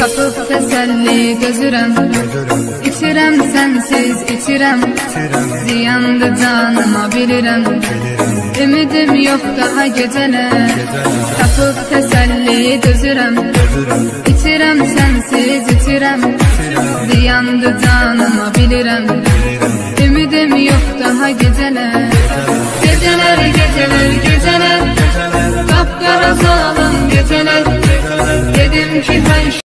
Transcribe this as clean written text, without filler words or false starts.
Tapıb təsəlli gözürəm, İçirəm sənsiz içirəm, ziyandı canıma bilirəm, ümidim yox daha gecələr. Tapıb təsəlli gözürəm, İçirəm sənsiz içirəm, ziyandı canıma bilirəm, ümidim yox daha gecələr. Gecələr, gecələr, gecələr, qapqara zalım gecələr, dedim ki